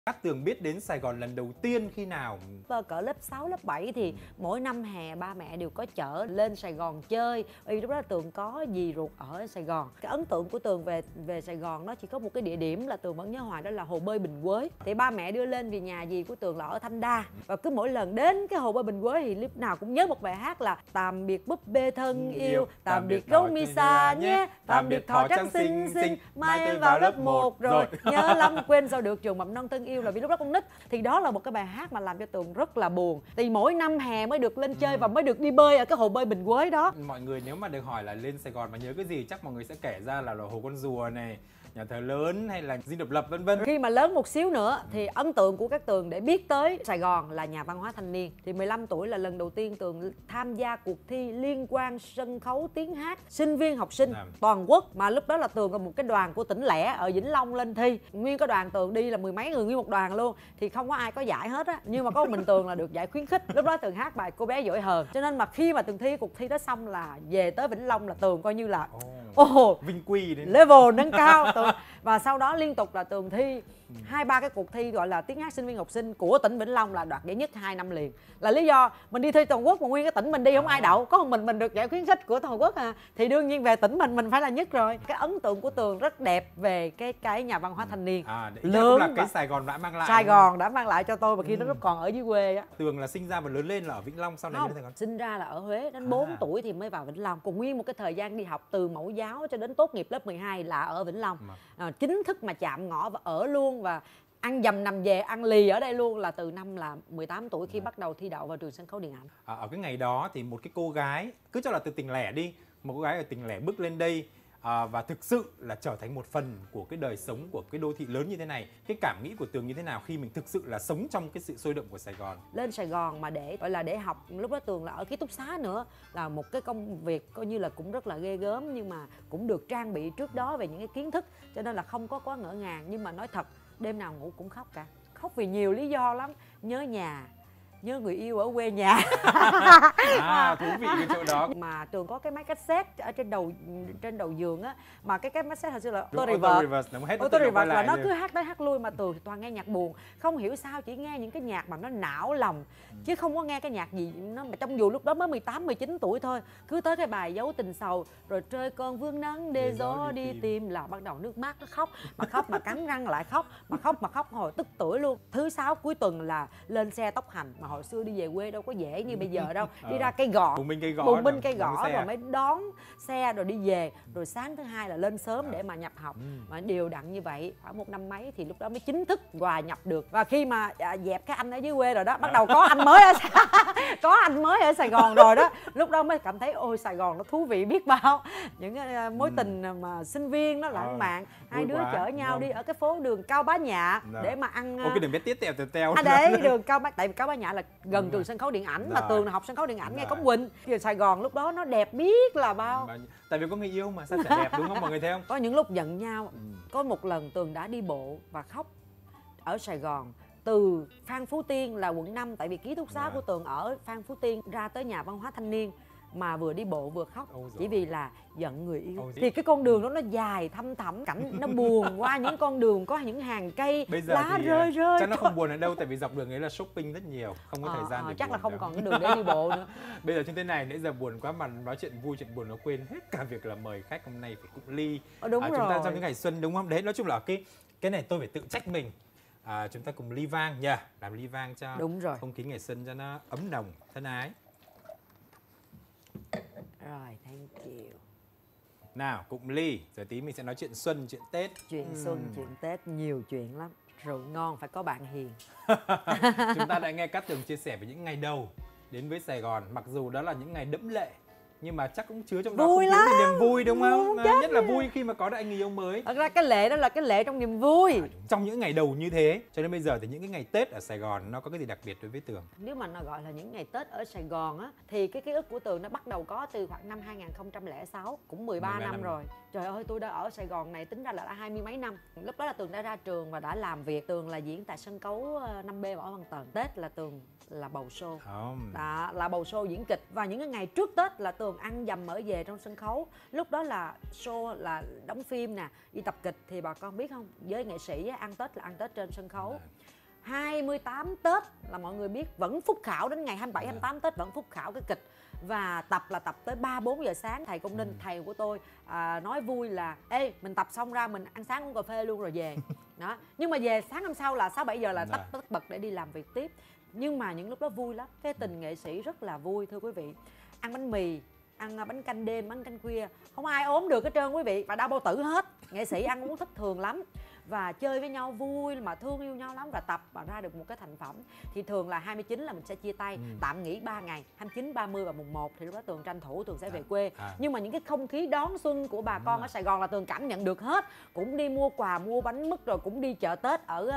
Cát Tường biết đến Sài Gòn lần đầu tiên khi nào? Cỡ lớp 6, lớp 7 thì mỗi năm hè ba mẹ đều có chở lên Sài Gòn chơi. Vì lúc đó Tường có dì ruột ở Sài Gòn. Cái ấn tượng của Tường về Sài Gòn nó chỉ có một cái địa điểm là Tường vẫn nhớ hoài, đó là hồ bơi Bình Quế. Thì ba mẹ đưa lên vì nhà dì của Tường là ở Thanh Đa. Và cứ mỗi lần đến cái hồ bơi Bình Quế thì lúc nào cũng nhớ một bài hát là tạm biệt búp bê thân yêu, tạm biệt gấu Misa nhé, tạm biệt thỏ trắng xinh xinh, mai em vào lớp 1 rồi. Nhớ lắm quên sao được trường mầm non thân yêu, là vì lúc đó con nít. Thì đó là một cái bài hát mà làm cho Tường rất là buồn. Thì mỗi năm hè mới được lên chơi và mới được đi bơi ở cái hồ bơi Bình Quế đó. Mọi người nếu mà được hỏi là lên Sài Gòn mà nhớ cái gì, chắc mọi người sẽ kể ra là hồ Con Rùa này, nhà thờ lớn hay là Dinh Độc Lập vân vân. Khi mà lớn một xíu nữa thì ấn tượng của các Tường để biết tới Sài Gòn là nhà văn hóa thanh niên. Thì 15 tuổi là lần đầu tiên Tường tham gia cuộc thi liên quan sân khấu tiếng hát sinh viên học sinh toàn quốc. Mà lúc đó là Tường là một cái đoàn của tỉnh lẻ ở Vĩnh Long lên thi. Nguyên cái đoàn Tường đi là mười mấy người, nguyên một đoàn luôn. Thì không có ai có giải hết á, nhưng mà có mình Tường là được giải khuyến khích. Lúc đó Tường hát bài Cô Bé Giỏi Hờn. Cho nên mà khi mà Tường thi cuộc thi đó xong là về tới Vĩnh Long là Tường coi như là vinh quy đấy, level nâng cao. Và sau đó liên tục là Tường thi 2-3 cái cuộc thi gọi là tiếng hát sinh viên học sinh của tỉnh Vĩnh Long là đoạt giải nhất 2 năm liền. Là lý do mình đi thi toàn quốc mà nguyên cái tỉnh mình đi không ai đậu, có một mình được giải khuyến khích của toàn quốc thì đương nhiên về tỉnh mình phải là nhất rồi. Cái ấn tượng của Tường rất đẹp về cái nhà văn hóa thanh niên lớn là cái Sài Gòn đã mang lại. Sài Gòn đã mang lại cho tôi mà khi nó còn ở dưới quê á. Tường là sinh ra và lớn lên là ở Vĩnh Long, sau này lên Sài Gòn. Sinh ra là ở Huế, đến 4 tuổi thì mới vào Vĩnh Long. Còn nguyên một cái thời gian đi học từ mẫu giáo cho đến tốt nghiệp lớp 12 là ở Vĩnh Long. Chính thức mà chạm ngõ và ở luôn và ăn dầm nằm về, ăn lì ở đây luôn là từ năm là 18 tuổi khi bắt đầu thi đậu vào trường sân khấu điện ảnh. Ở cái ngày đó thì một cái cô gái, cứ cho là từ Tỉnh Lẻ đi, một cô gái ở Tỉnh Lẻ bước lên đây và thực sự là trở thành một phần của cái đời sống của cái đô thị lớn như thế này. Cái cảm nghĩ của Tường như thế nào khi mình thực sự là sống trong cái sự sôi động của Sài Gòn? Lên Sài Gòn mà để gọi là để học, lúc đó Tường là ở ký túc xá nữa, là một cái công việc coi như là cũng rất là ghê gớm, nhưng mà cũng được trang bị trước đó về những cái kiến thức, cho nên là không có quá ngỡ ngàng. Nhưng mà nói thật, đêm nào ngủ cũng khóc cả. Khóc vì nhiều lý do lắm. Nhớ nhà, nhớ người yêu ở quê nhà. Thú vị cái chỗ đó. Mà Tường có cái máy cassette ở trên đầu giường á, mà cái máy cassette hồi xưa là Auto Reverse và nó cứ hát tới hát lui, mà Tường toàn nghe nhạc buồn. Không hiểu sao chỉ nghe những cái nhạc mà nó não lòng, chứ không có nghe cái nhạc gì nó mà trong dù lúc đó mới 18, 19 tuổi thôi. Cứ tới cái bài Dấu Tình Sầu rồi Trời Còn Vương Nắng để gió đi tìm là bắt đầu nước mắt nó khóc mà cắn răng lại khóc, mà khóc hồi tức tuổi luôn. Thứ Sáu cuối tuần là lên xe tốc hành, mà hồi xưa đi về quê đâu có dễ như bây giờ đâu. Đi ra cây gõ, bùng binh cây gõ rồi mới đón xe rồi đi về, rồi sáng thứ Hai là lên sớm để mà nhập học. Mà đều đặn như vậy khoảng một năm mấy thì lúc đó mới chính thức hòa nhập được. Và khi mà dẹp cái anh ở dưới quê rồi đó, bắt đầu có anh mới ở Sài Gòn rồi đó, lúc đó mới cảm thấy ôi Sài Gòn nó thú vị biết bao. Những cái mối tình mà sinh viên nó lãng mạn, hai đứa chở nhau đi ở cái phố đường Cao Bá Nhạ để mà ăn cái đường bé tía teo đấy, đường Cao Bá, tại vì Cao Bá Nhạ là gần trường sân khấu điện ảnh, mà Tường là học sân khấu điện ảnh ngay Cống Quỳnh. Thì Sài Gòn lúc đó nó đẹp biết là bao. Tại vì có người yêu mà sao chả đẹp, đúng không mọi người thấy không? Có những lúc giận nhau. Có một lần Tường đã đi bộ và khóc ở Sài Gòn, từ Phan Phú Tiên là quận 5, tại vì ký túc xá của Tường ở Phan Phú Tiên, ra tới nhà văn hóa thanh niên mà vừa đi bộ vừa khóc chỉ vì là giận người yêu. Thì cái con đường đó nó dài thăm thẳm, cảnh nó buồn, qua những con đường có những hàng cây lá rơi chắc nó không buồn ở đâu, tại vì dọc đường ấy là shopping rất nhiều, không có thời gian để chắc là không còn cái đường để đi bộ nữa. Bây giờ trên thế này nãy giờ buồn quá mà nói chuyện vui chuyện buồn nó quên hết cả việc là mời khách hôm nay phải cụng ly. Đúng rồi. Chúng ta trong những ngày xuân đúng không? Đấy, nói chung là cái này tôi phải tự trách mình. Chúng ta cùng ly vang nha, làm ly vang cho không khí ngày xuân cho nó ấm nồng, thân ái. Rồi, thank you. Nào, cụng ly, rồi tí mình sẽ nói chuyện xuân, chuyện Tết. Chuyện xuân, chuyện Tết, nhiều chuyện lắm. Rượu ngon phải có bạn hiền. Chúng ta đã nghe Cát Tường chia sẻ về những ngày đầu đến với Sài Gòn. Mặc dù đó là những ngày đẫm lệ, nhưng mà chắc cũng chứa trong đó vui không lắm, thiếu niềm vui đúng không? Nhất là vậy. vui khi mà có được anh người yêu mới. Thật ra cái lệ đó là cái lệ trong niềm vui. Trong những ngày đầu như thế, cho nên bây giờ thì những cái ngày Tết ở Sài Gòn nó có cái gì đặc biệt đối với Tường? Nếu mà nó gọi là những ngày Tết ở Sài Gòn á, thì cái ký ức của Tường nó bắt đầu có từ khoảng năm 2006, cũng 13 năm rồi. Trời ơi, tôi đã ở Sài Gòn này tính ra là đã 20 mấy năm. Lúc đó là Tường đã ra trường và đã làm việc. Tường là diễn tại sân khấu 5B Võ Văn Tần. Tết là Tường là bầu show. Đó, là bầu show diễn kịch. Và những cái ngày trước Tết là Tường Tường ăn dầm mỡ về trong sân khấu. Lúc đó là show là đóng phim nè, đi tập kịch thì bà con biết không, với nghệ sĩ ăn Tết là ăn Tết trên sân khấu. 28 Tết là mọi người biết vẫn phúc khảo, đến ngày 27, 28 Tết vẫn phúc khảo cái kịch. Và tập là tập tới 3-4 giờ sáng. Thầy Công Ninh, thầy của tôi nói vui là ê, mình tập xong ra mình ăn sáng uống cà phê luôn rồi về. Đó. Nhưng mà về sáng hôm sau là 6-7 giờ là tất bật để đi làm việc tiếp. Nhưng mà những lúc đó vui lắm. Cái tình nghệ sĩ rất là vui thưa quý vị. Ăn bánh mì, ăn bánh canh đêm, bánh canh khuya, không ai ốm được hết trơn quý vị, và đau bao tử hết. Nghệ sĩ ăn uống thất thường lắm và chơi với nhau vui mà thương yêu nhau lắm, và tập và ra được một cái thành phẩm. Thì thường là 29 là mình sẽ chia tay, tạm nghỉ 3 ngày, 29, 30 và mùng 1 thì lúc đó Tường tranh thủ Tường sẽ về quê. Nhưng mà những cái không khí đón xuân của bà con ở Sài Gòn là Tường cảm nhận được hết. Cũng đi mua quà, mua bánh mứt, rồi cũng đi chợ Tết ở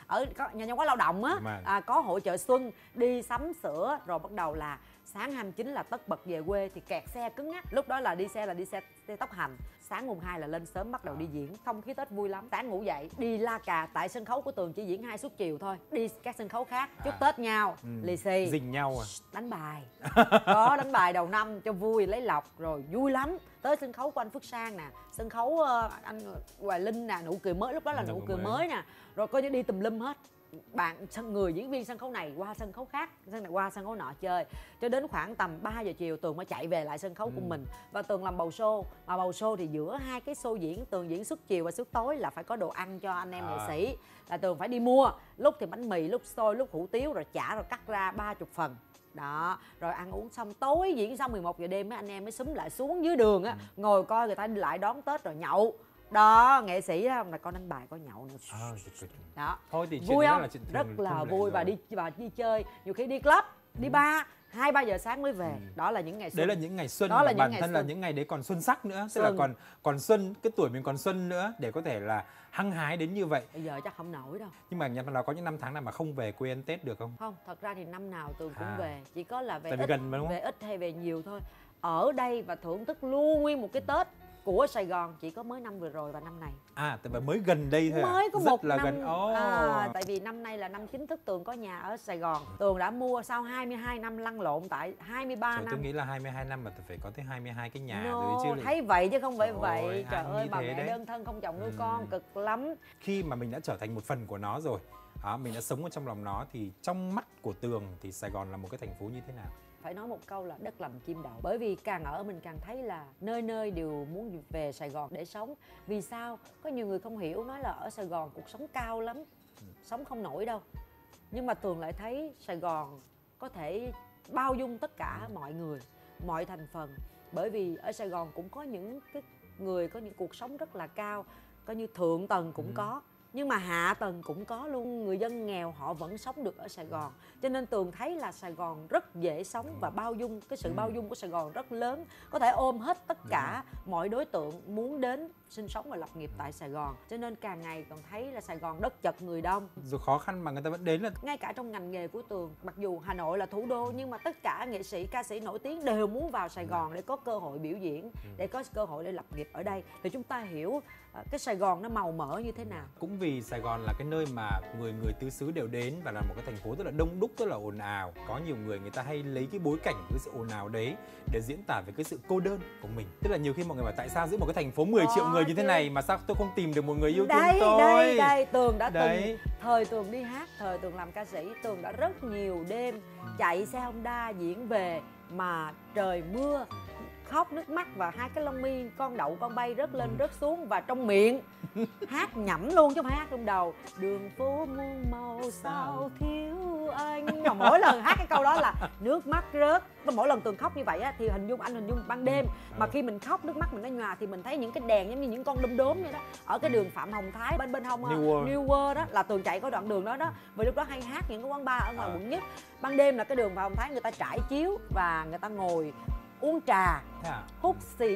nhà văn hóa lao động á, có hội chợ xuân, đi sắm sửa, rồi bắt đầu là sáng 29 là tất bật về quê thì kẹt xe cứng ngắc. Lúc đó là đi xe tốc hành. Sáng mùng 2 là lên sớm bắt đầu đi diễn. Không khí Tết vui lắm. Sáng ngủ dậy đi la cà, tại sân khấu của Tường chỉ diễn 2 suất chiều thôi. Đi các sân khấu khác chúc Tết nhau, lì xì, dình nhau đánh bài. Có đánh bài đầu năm cho vui, lấy lọc rồi vui lắm. Tới sân khấu của anh Phước Sang nè, sân khấu anh Hoài Linh nè, nụ cười mới, lúc đó là nụ cười mới nè. Rồi coi như đi tùm lum hết. Người diễn viên sân khấu này qua sân khấu khác, sân này qua sân khấu nọ chơi, cho đến khoảng tầm 3 giờ chiều Tường mới chạy về lại sân khấu của mình. Và Tường làm bầu show, mà bầu show thì giữa hai cái show diễn, Tường diễn suất chiều và suất tối là phải có đồ ăn cho anh em nghệ sĩ, là Tường phải đi mua, lúc thì bánh mì, lúc xôi, lúc hủ tiếu, rồi chả, rồi cắt ra 30 phần đó, rồi ăn uống xong tối diễn xong 11 giờ đêm mấy anh em mới xúm lại xuống dưới đường á, ngồi coi người ta đi lại đón Tết rồi nhậu. Đó, nghệ sĩ đó là con đánh bài, có nhậu nữa. Đó. Thôi thì vui không? là Rất là vui. Và đi chơi, nhiều khi đi club, đi bar 2-3 giờ sáng mới về. Đó là những ngày xuân. Đấy là những ngày xuân, đó là bản thân là những ngày đấy còn xuân sắc nữa, tức là còn xuân, cái tuổi mình còn xuân nữa để có thể là hăng hái đến như vậy. Bây giờ chắc không nổi đâu. Nhưng mà là có những năm tháng nào mà không về quê ăn Tết được không? Không, thật ra thì năm nào Tường cũng về, chỉ có là về tại vì ít, gần mà, đúng không? về ít hay về nhiều thôi. Ở đây và thưởng thức luôn nguyên một cái Tết của Sài Gòn chỉ có mới năm vừa rồi và năm này. Tại vì mới gần đây thôi mới có một năm gần. Tại vì năm nay là năm chính thức Tường có nhà ở Sài Gòn. Tường đã mua sau 22 năm lăn lộn tại 23 năm. Tôi nghĩ là 22 năm mà phải có tới 22 cái nhà rồi chứ. Thấy vậy chứ không phải vậy. Trời ơi, bà mẹ đấy. Đơn thân không chồng nuôi con cực lắm. Khi mà mình đã trở thành một phần của nó rồi, mình đã sống ở trong lòng nó, thì trong mắt của Tường thì Sài Gòn là một cái thành phố như thế nào? Phải nói một câu là đất lành chim đậu. Bởi vì càng ở mình càng thấy là nơi nơi đều muốn về Sài Gòn để sống. Vì sao? Có nhiều người không hiểu, nói là ở Sài Gòn cuộc sống cao lắm, sống không nổi đâu. Nhưng mà Tường lại thấy Sài Gòn có thể bao dung tất cả mọi người, mọi thành phần. Bởi vì ở Sài Gòn cũng có những cái người có những cuộc sống rất là cao, coi như thượng tầng cũng có, nhưng mà hạ tầng cũng có luôn. Người dân nghèo họ vẫn sống được ở Sài Gòn. Cho nên Tường thấy là Sài Gòn rất dễ sống và bao dung. Cái sự bao dung của Sài Gòn rất lớn, có thể ôm hết tất cả mọi đối tượng muốn đến sinh sống và lập nghiệp tại Sài Gòn. Cho nên càng ngày còn thấy là Sài Gòn đất chật người đông. Dù khó khăn mà người ta vẫn đến. Là ngay cả trong ngành nghề của Tường, mặc dù Hà Nội là thủ đô nhưng mà tất cả nghệ sĩ, ca sĩ nổi tiếng đều muốn vào Sài Gòn để có cơ hội biểu diễn, để có cơ hội để lập nghiệp ở đây. Thì chúng ta hiểu cái Sài Gòn nó màu mỡ như thế nào. Cũng vì Sài Gòn là cái nơi mà người tứ xứ đều đến, và là một cái thành phố rất là đông đúc, rất là ồn ào. Có nhiều người ta hay lấy cái bối cảnh, cái sự ồn ào đấy để diễn tả về cái sự cô đơn của mình. Tức là nhiều khi mọi người bảo tại sao giữa một cái thành phố 10 triệu người như thế này mà sao tôi không tìm được một người yêu thương tôi. Đây Tường đã từng thời Tường đi hát, thời Tường làm ca sĩ, Tường đã rất nhiều đêm chạy xe Honda diễn về mà trời mưa, khóc nước mắt và hai cái lông mi con đậu con bay rớt lên rớt xuống, và trong miệng hát nhẩm luôn chứ không phải hát trong đầu. Đường phố muôn màu sao thiếu anh, mà mỗi lần hát cái câu đó là nước mắt rớt. Mỗi lần Tường khóc như vậy á, thì anh hình dung ban đêm mà khi mình khóc nước mắt mình nó nhòa thì mình thấy những cái đèn giống như những con đom đóm vậy đó ở cái đường Phạm Hồng Thái bên hông New World đó, là Tường chạy có đoạn đường đó đó. Vì lúc đó hay hát những cái quán bar ở ngoài quận Nhất. Ban đêm là cái đường Phạm Hồng Thái người ta trải chiếu và người ta ngồi uống trà, hút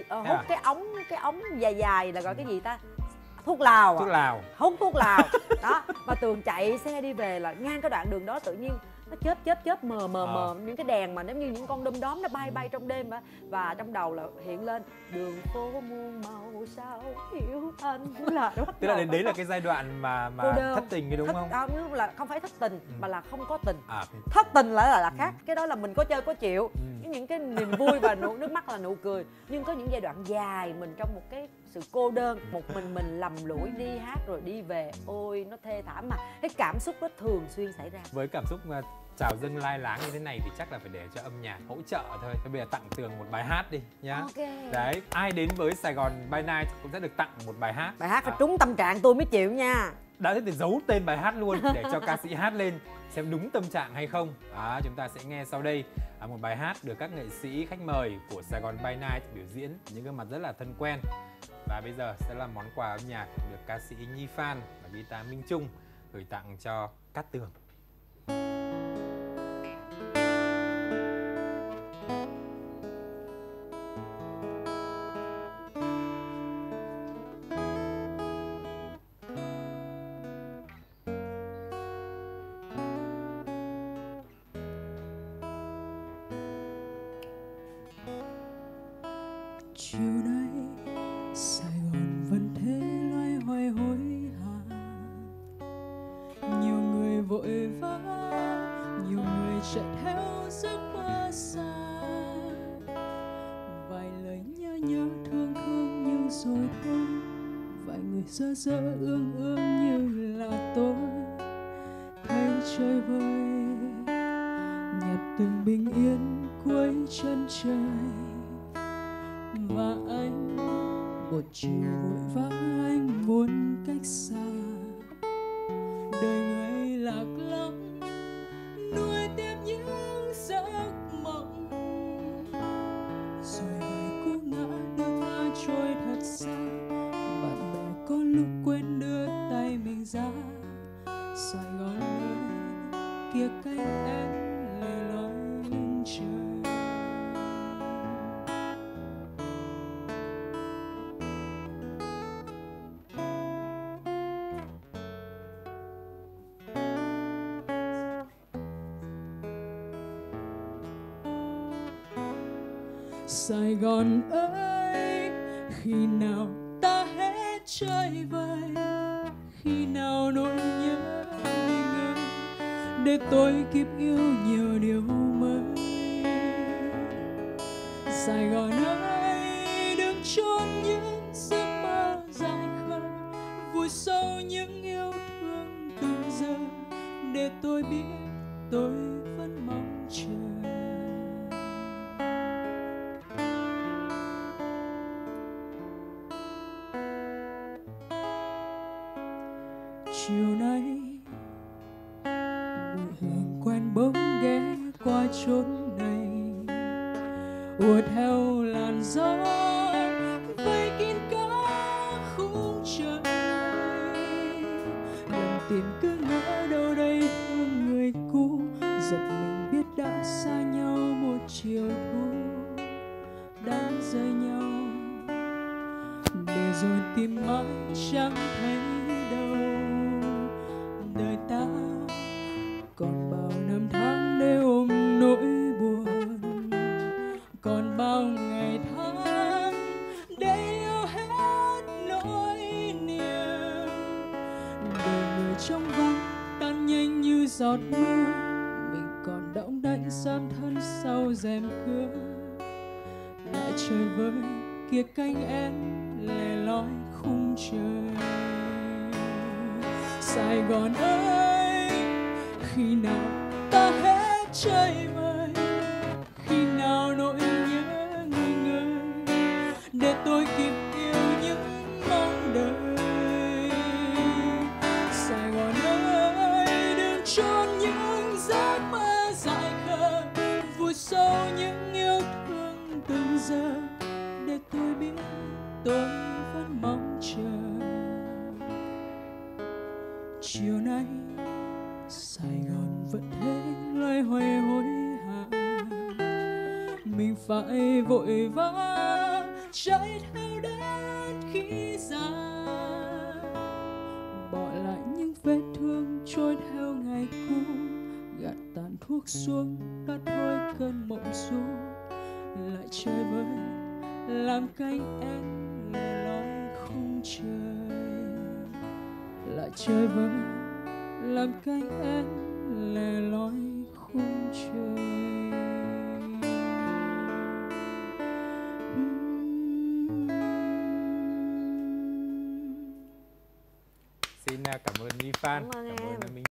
cái ống dài dài là gọi cái gì ta, thuốc lào, hút thuốc lào đó. Mà Tường chạy xe đi về là ngang cái đoạn đường đó tự nhiên nó chớp mờ những cái đèn mà giống như những con đom đóm nó bay trong đêm á, và trong đầu là hiện lên đường phố muôn màu sao hiểu anh là tức là đến đấy là cái giai đoạn mà thất tình cái đúng không? Là không phải thất tình mà là không có tình. Thất tình là khác, cái đó là mình có chơi có chịu, những cái niềm vui và nước mắt là nụ cười. Nhưng có những giai đoạn dài mình trong một cái sự cô đơn, một mình lầm lũi đi hát rồi đi về, ôi nó thê thảm, mà cái cảm xúc đó thường xuyên xảy ra. Với cảm xúc trào dâng lai láng như thế này thì chắc là phải để cho âm nhạc hỗ trợ thôi. Bây giờ tặng Tường một bài hát đi nhá. Okay. Đấy, ai đến với Sài Gòn by Night cũng sẽ được tặng một bài hát. Bài hát phải trúng tâm trạng tôi mới chịu nha. Đã thế thì giấu tên bài hát luôn để cho ca sĩ hát lên xem đúng tâm trạng hay không. Chúng ta sẽ nghe sau đây một bài hát được các nghệ sĩ khách mời của Sài Gòn by Night biểu diễn những gương mặt rất là thân quen. Và bây giờ sẽ là món quà âm nhạc được ca sĩ Nhi Phan và guitar Minh Trung gửi tặng cho Cát Tường. Chiều nay Sài Gòn vẫn thế loay hoay hối hả, nhiều người vội vã, nhiều người chạy theo giấc mơ xa, vài lời nhớ nhớ thương thương nhưng rồi thôi, vài người dơ dơ ương ương như là tôi, thấy trời vơi nhặt từng bình yên cuối chân trời. Và anh một chiều vội vã, anh muốn cách xa, đời người lạc lõng nuôi tiếp những giấc mộng, rồi vài cú ngã đưa ta trôi thật xa, bạn bè có lúc quên đưa tay mình ra. Sài Gòn ơi, kia cánh em lẻ loi lưng trời. Sài Gòn ơi, khi nào ta hết chơi vơi, khi nào nỗi nhớ mình ơi, để tôi kịp yêu nhiều điều mới. Sài Gòn ơi, đừng chôn những giấc mơ dài khơi, vùi sâu những yêu thương từng giờ, để tôi biết tôi vẫn mong chờ. Chiều nay mùi hương quen bỗng ghé qua chốn này, ùa theo làn gió vây kín cả khung trời. Lần tìm cứ ngỡ đâu đây thương người cũ, giật mình biết đã xa nhau một chiều thu, đã rời nhau để rồi tìm mãi chẳng thấy đâu. Đời ta còn bao năm tháng để ôm nỗi buồn, còn bao ngày tháng để yêu hết nỗi niềm. Đời người trong vắng tan nhanh như giọt mưa, mình còn đõng đãng dám thân sau rèm cửa. Lại trời vơi kia cánh én lẻ loi khung trời. Sài Gòn ơi, khi nào ta hết chơi vơi, khi nào nỗi nhớ người người, để tôi kịp yêu những mong đợi. Sài Gòn ơi, đừng chôn những giấc mơ dại khờ, vùi sâu những yêu thương từng giờ, để tôi biết tôi vẫn mong chờ. Chiều nay Sài Gòn vẫn thế loay hoay hối hả, mình phải vội vã chạy theo đến khi già, bỏ lại những vết thương trôi theo ngày cũ, gạt tàn thuốc xuống đã thôi cơn mộng du, lại chơi với làm cánh én lẻ loi khung trời, lại chơi với làm cánh én lẻ loi khung trời. Xin cảm ơn My Phan, Cảm ơn cảm em. ơn Minh